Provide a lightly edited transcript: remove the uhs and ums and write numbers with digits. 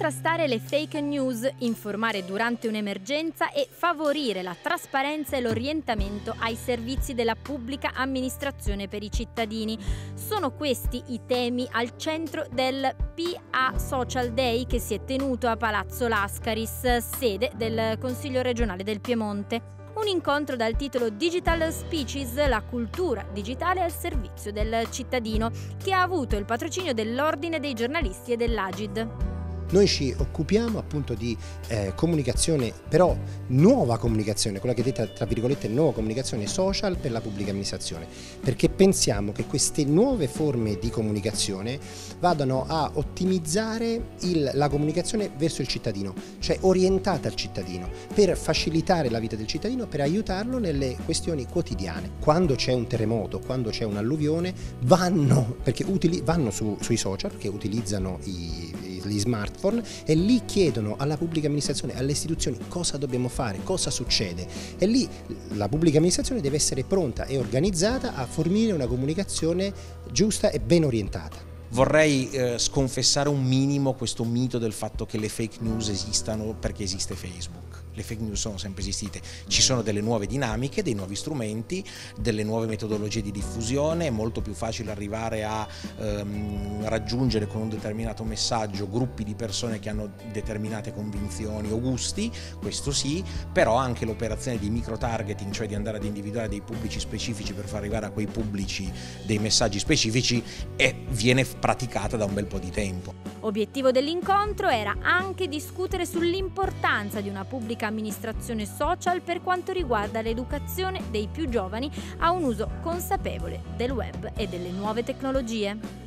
contrastare le fake news, informare durante un'emergenza e favorire la trasparenza e l'orientamento ai servizi della pubblica amministrazione per i cittadini. Sono questi i temi al centro del PA Social Day che si è tenuto a Palazzo Lascaris, sede del Consiglio regionale del Piemonte. Un incontro dal titolo Digital Speeches, la cultura digitale al servizio del cittadino, che ha avuto il patrocinio dell'Ordine dei giornalisti e dell'Agid. Noi ci occupiamo appunto di comunicazione, però nuova comunicazione, quella che è detta tra virgolette nuova comunicazione social per la pubblica amministrazione, perché pensiamo che queste nuove forme di comunicazione vadano a ottimizzare la comunicazione verso il cittadino, cioè orientata al cittadino, per facilitare la vita del cittadino, per aiutarlo nelle questioni quotidiane. Quando c'è un terremoto, quando c'è un'alluvione, vanno sui social che utilizzano gli smartphone e lì chiedono alla pubblica amministrazione, alle istituzioni cosa dobbiamo fare, cosa succede, e lì la pubblica amministrazione deve essere pronta e organizzata a fornire una comunicazione giusta e ben orientata. Vorrei sconfessare un minimo questo mito del fatto che le fake news esistano perché esiste Facebook. Le fake news sono sempre esistite, ci sono delle nuove dinamiche, dei nuovi strumenti, delle nuove metodologie di diffusione, è molto più facile arrivare a raggiungere con un determinato messaggio gruppi di persone che hanno determinate convinzioni o gusti, questo sì, però anche l'operazione di micro-targeting, cioè di andare ad individuare dei pubblici specifici per far arrivare a quei pubblici dei messaggi specifici, viene praticata da un bel po' di tempo. Obiettivo dell'incontro era anche discutere sull'importanza di una pubblica amministrazione social per quanto riguarda l'educazione dei più giovani a un uso consapevole del web e delle nuove tecnologie.